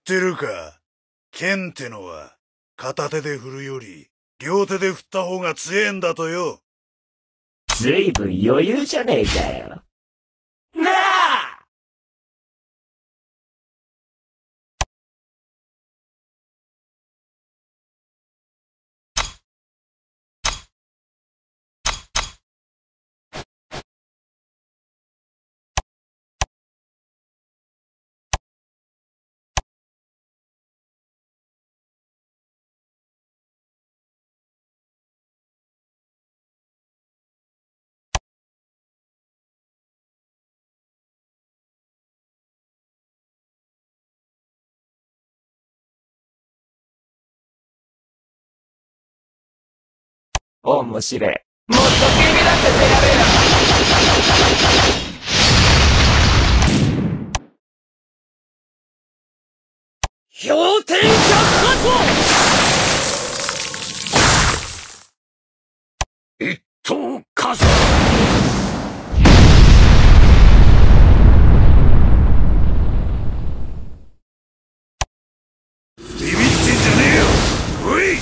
ってるか？剣ってのは片手で振るより両手で振った方が強えんだとよ。 ずいぶん余裕じゃねえかよ。なあ！面白い。もっとビビらせてやれよ。氷点下発動。一等火射。 ビビってんじゃねえよ。おい！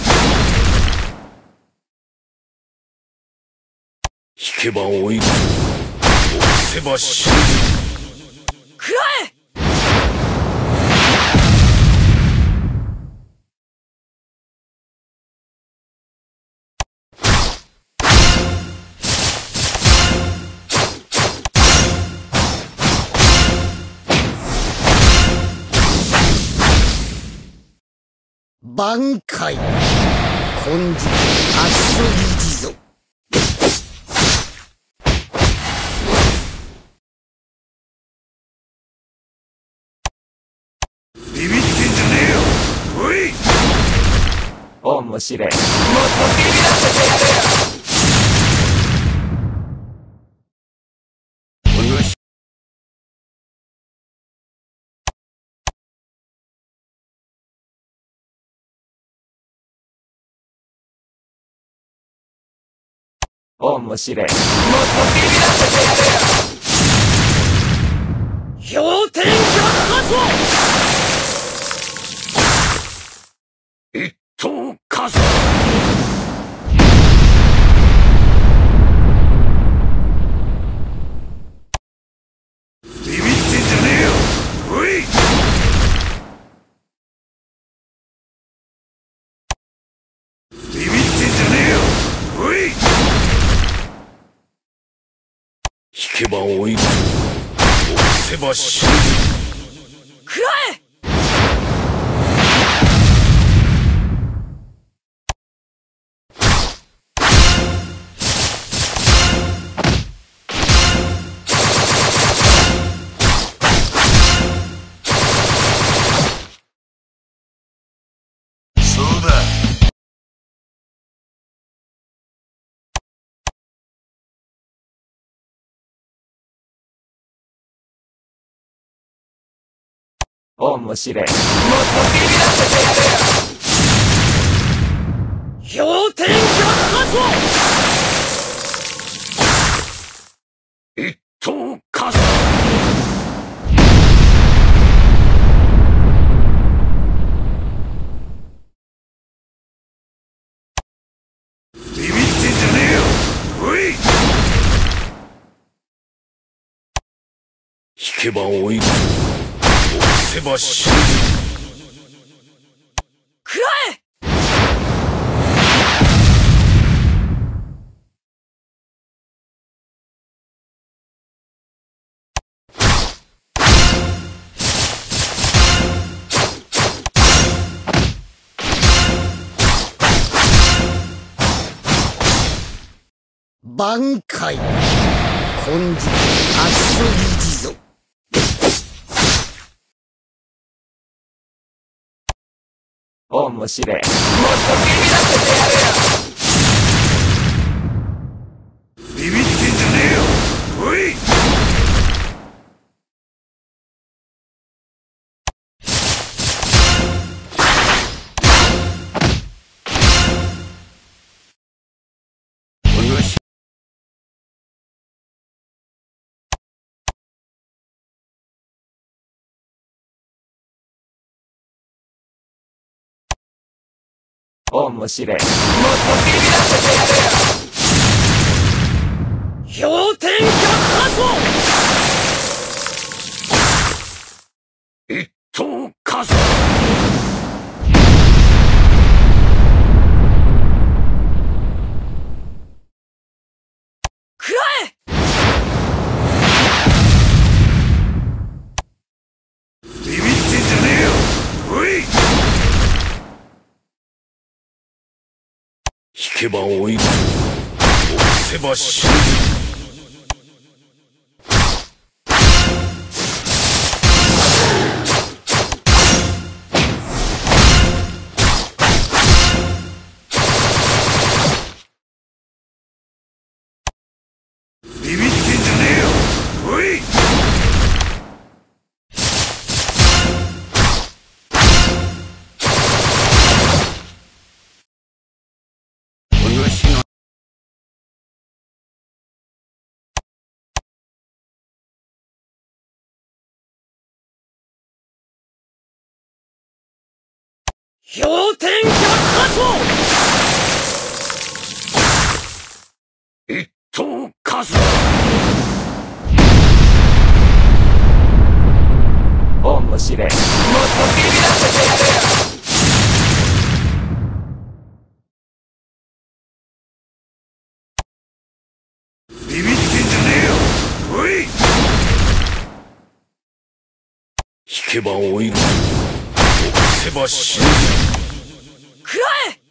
引けば追いつく、押せば死ぬ。 食らえ！ 挽回根性足取り地蔵。 ビビってんじゃねえよ。おい！ 面白い。もっとビビらせてやれよ。面白い。もっとビビらせてやれよ。氷点下発動。 一等火射。 ビビってんじゃねえよ。おい！ビビってんじゃねえよ。おい！ 引けば追いつく、押せば死ぬ。 食らえ！ そうだ。 面白い。もっとビビらせてやれよ。氷点下発動。 一等火射。 ビビってんじゃねえよ。おい！ 引けば追いつく、押せば死ぬ。 食らえ！ 挽回根性足取り地蔵。 面白い。もっとビビらせてやれよ。 面白い。もっとビビらせてやるよ。 氷点下火一等火山。 食らえ。 ビビってんじゃねえよ。おい。 引けば追いつく。押せば死ぬ。 ビビってんじゃねえよ。おい。 お主の氷点下火一等火山。 面白い。もっとビビらせてやるよ。 ビビってんじゃねえよ。おい。 引けば追いつく。押せば死ぬ。 食らえ。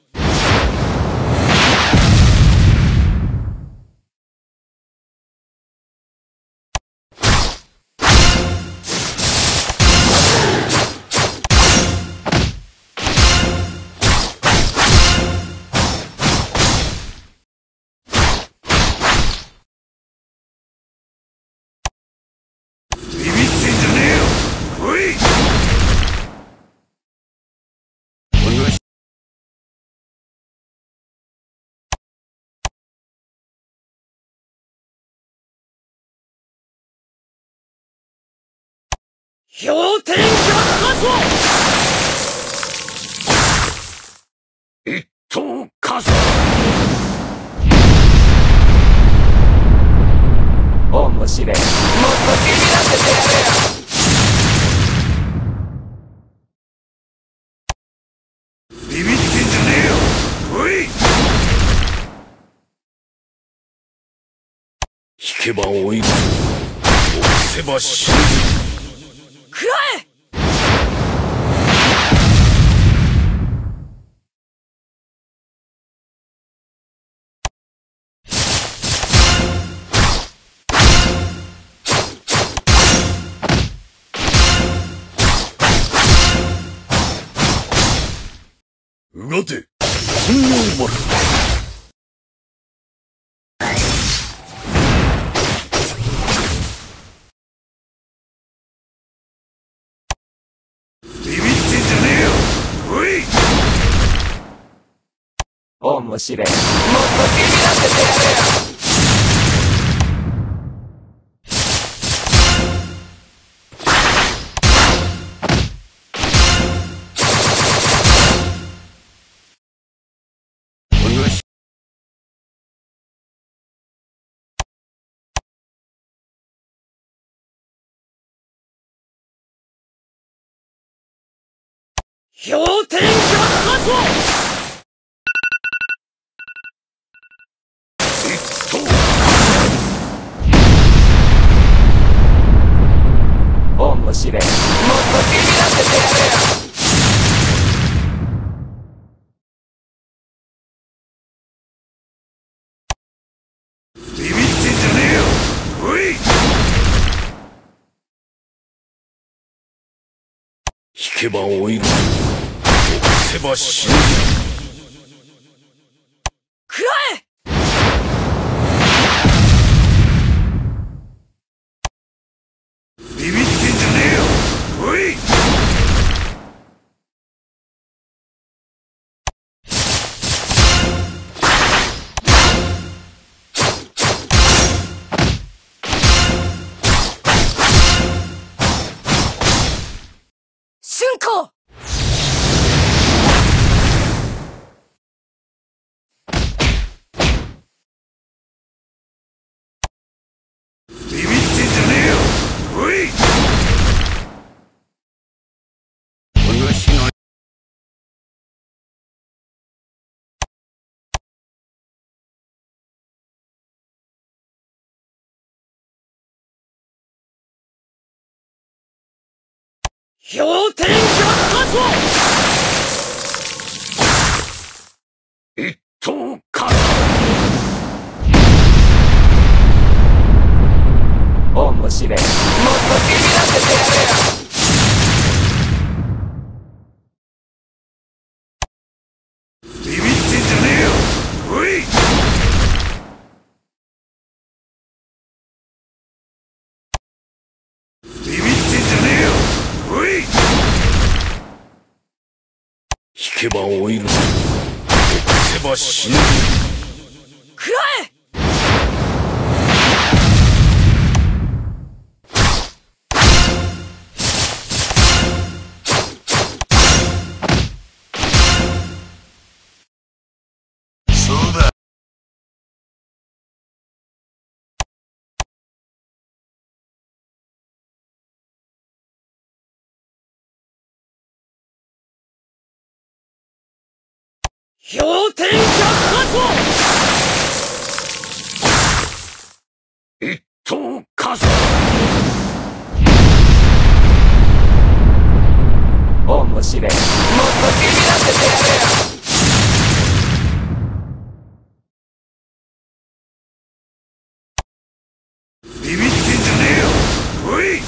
ビビってんじゃねえよ。おい。 お主氷点下火一等火山。 面白い。もっとビビらせてやるよ。 ビビってんじゃねえよ。おい。 引けば追いつく。押せば死ぬ。 食らえ。 うがて本能丸。 ビビってんじゃねえよ。おい。 面白い。もっとビビらせてやるよ。 お主氷点下火一等。 面白い。もっとビビらせてやるよ。 ビビってんじゃねえよ。おい。 引けば追いつく。押せば死ぬ。 食らえ。 ビビってんじゃねえよ。おい。 春光。 氷点百発一等か面白い。もっとビビらせてやれよ。 ビビってんじゃねえよ。おい。ビビってんじゃねえよ。おい。 引けば老いるぞ。臆せば死ぬぞ。 食らえ。 そうだ。 氷点百発一等かぞ。 面白い。もっとビビらせてやれよ。 ビビってんじゃねえよ。おい。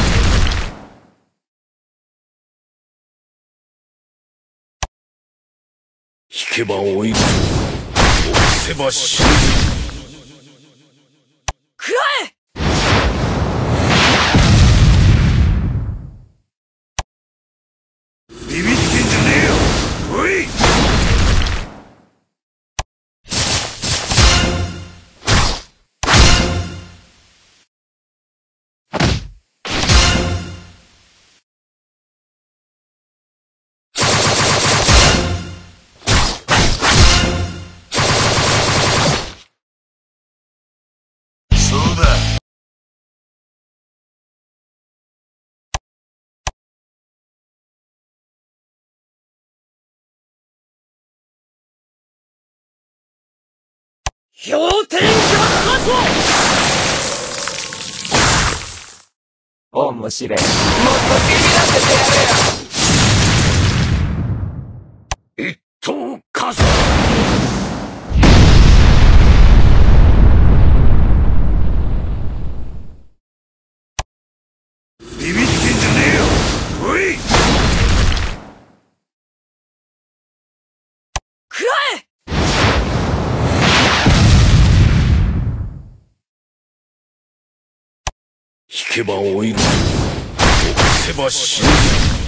引けば老いるぞ。臆せば死ぬぞ。 食らえ。 ビビってんじゃねえよ。おい。そうだ。 氷点百発面白い。もっとビビらせてやれよ。 一等かぞ。 ビビってんじゃねえよ。おい。 食らえ。 引けば老いるぞ。臆せば死ぬぞ。